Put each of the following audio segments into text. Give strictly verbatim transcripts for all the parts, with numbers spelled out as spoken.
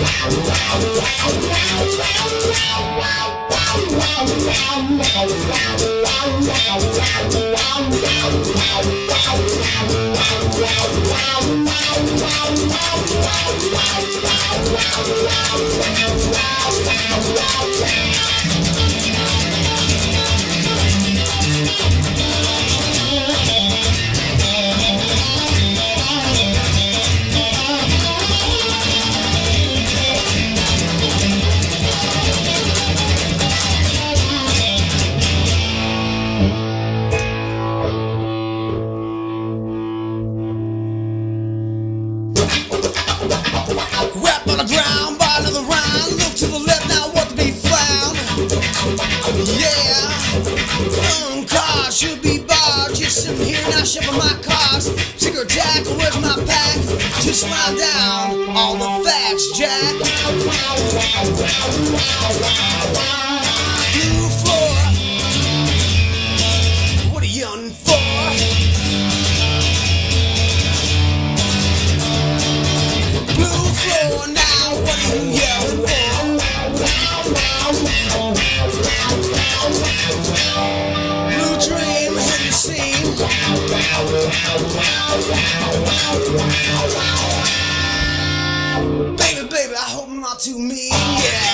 Rap on the ground, bottom of the round. Look to the left, now what to be found. Yeah, um, cars should be barred. Just sitting here now, shipping my cars. Secret tackle with my pack. Just lie down, all the facts, Jack. Blue floor, what are you yelling for? Blue floor, now what are you yelling for? Blue dream, hit the scene. Baby, baby, I hope I'm not too mean, yeah.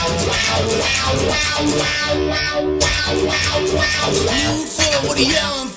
You for what are you yelling